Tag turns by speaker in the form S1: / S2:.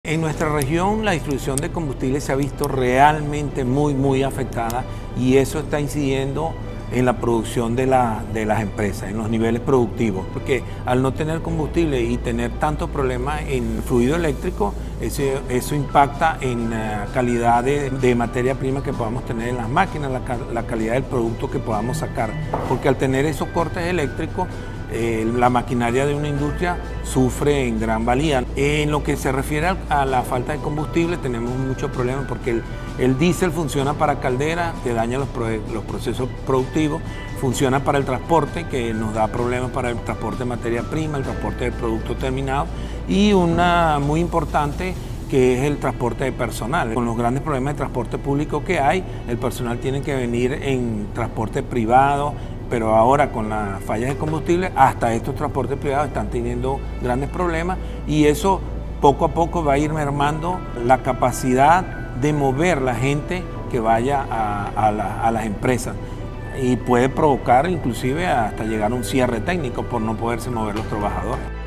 S1: En nuestra región la distribución de combustible se ha visto realmente muy afectada y eso está incidiendo en la producción de las empresas, en los niveles productivos, porque al no tener combustible y tener tantos problemas en fluido eléctrico, eso impacta en la calidad de materia prima que podamos tener en las máquinas, la calidad del producto que podamos sacar, porque al tener esos cortes eléctricos, la maquinaria de una industria sufre en gran valía. En lo que se refiere a la falta de combustible tenemos muchos problemas porque el diésel funciona para calderas, que daña los procesos productivos, funciona para el transporte, que nos da problemas para el transporte de materia prima, el transporte de producto terminado, y una muy importante que es el transporte de personal. Con los grandes problemas de transporte público que hay, el personal tiene que venir en transporte privado, pero ahora con las fallas de combustible, hasta estos transportes privados están teniendo grandes problemas y eso poco a poco va a ir mermando la capacidad de mover la gente que vaya a las empresas y puede provocar inclusive hasta llegar a un cierre técnico por no poderse mover los trabajadores.